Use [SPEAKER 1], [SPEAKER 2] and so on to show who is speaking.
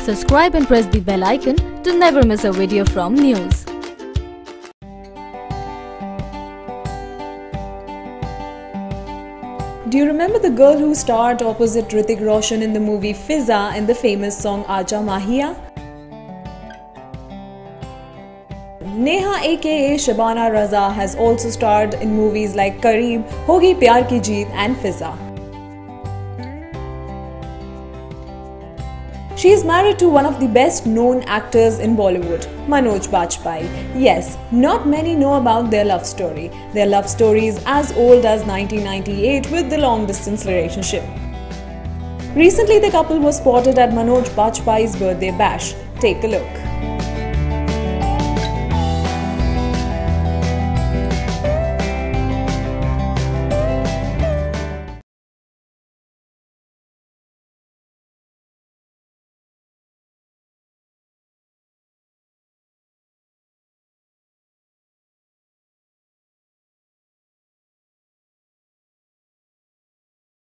[SPEAKER 1] Subscribe and press the bell icon to never miss a video from NYOOOZ.
[SPEAKER 2] Do you remember the girl who starred opposite Hrithik Roshan in the movie Fiza and the famous song Aaja Mahiya? Neha aka Shabana Raza has also starred in movies like Kareeb, Hogi Pyaar ki Jeet and Fiza. She is married to one of the best known actors in Bollywood, Manoj Bajpayee. Yes, not many know about their love story. Their love story is as old as 1998 with the long distance relationship. Recently the couple was spotted at Manoj Bajpayee's birthday bash. Take a look.